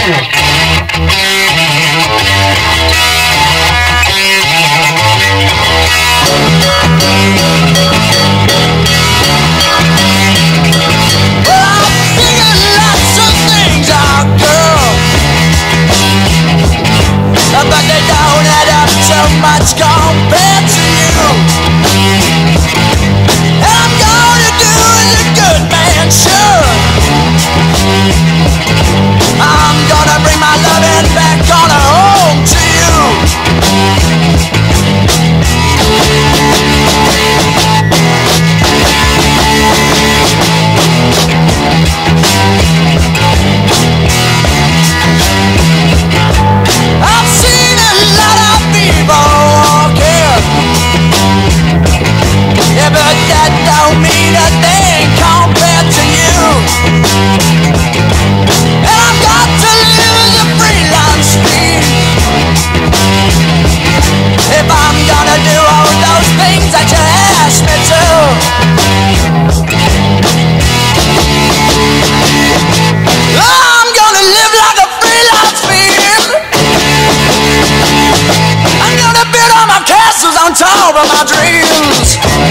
But they don't add up so much compared to you. And I'm gonna do as a good man should. I'm gonna bring my loving back on home to you. I've seen a lot of people walking, yeah, but that don't mean a thing compared to you. And I've got to live as a freelance fiend if I'm gonna do all those things that you asked me to. I'm gonna live like a freelance fiend. I'm gonna build all my castles on top of my dreams.